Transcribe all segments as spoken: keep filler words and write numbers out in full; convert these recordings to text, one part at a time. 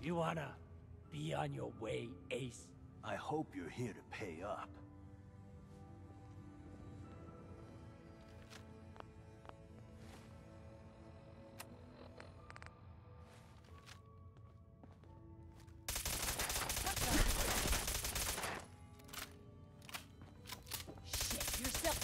You wanna be on your way, Ace? I hope you're here to pay up. Shit, you're still...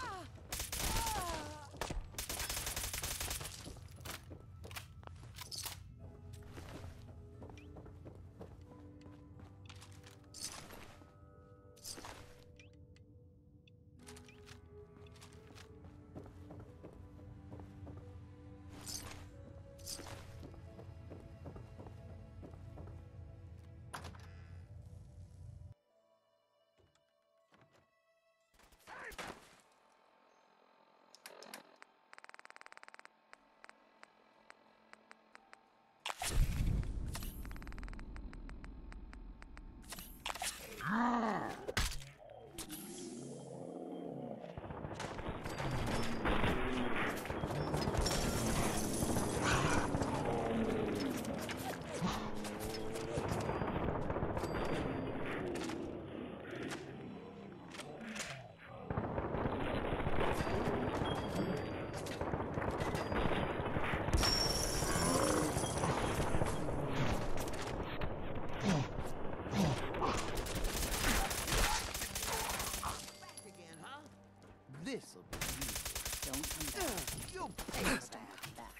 This'll be easy. Don't come back. You'll pay for that. Back.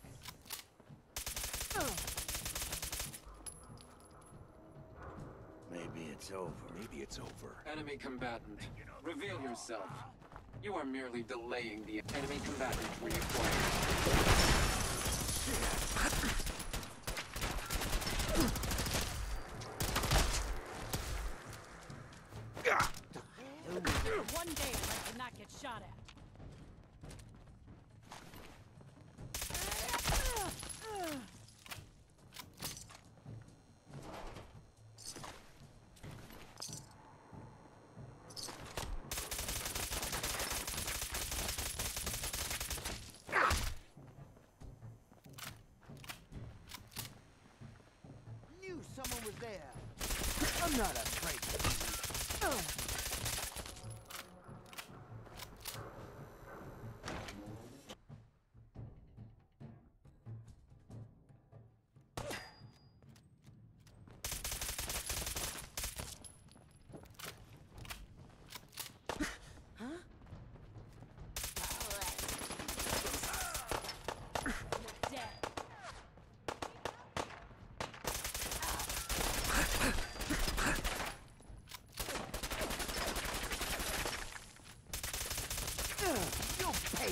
Maybe it's over. Maybe it's over. Enemy combatant, reveal yourself. You are merely delaying the enemy combatant reacquired. One day I'd like to not get shot at. Knew someone was there. I'm not afraid to leave. You'll pay.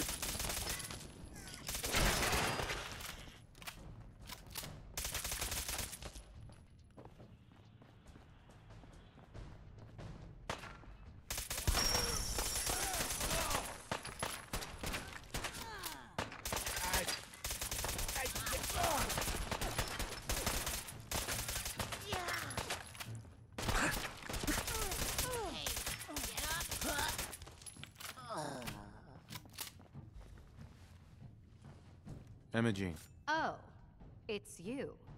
Imogene. Oh, it's you.